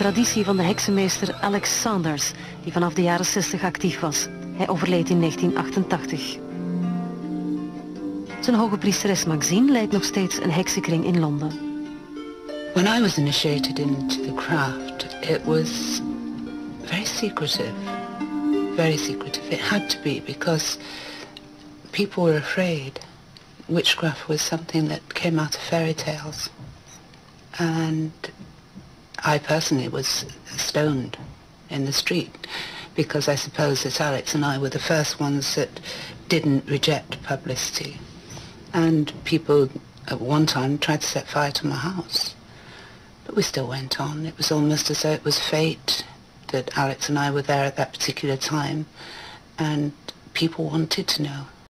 traditie van de heksenmeester Alex Sanders, die vanaf de jaren 60 actief was. Hij overleed in 1988. Zijn hoge priesteres Maxine leidt nog steeds een heksenkring in Londen. When I was initiated into the craft, it was very secretive. Very secretive. It had to be because people were afraid. Witchcraft was something that came out of fairy tales. And I personally was stoned in the street because I suppose that Alex and I were the first ones that didn't reject publicity. And people at one time tried to set fire to my house. But we still went on. It was almost as though it was fate that Alex and I were there at that particular time, and people wanted to know.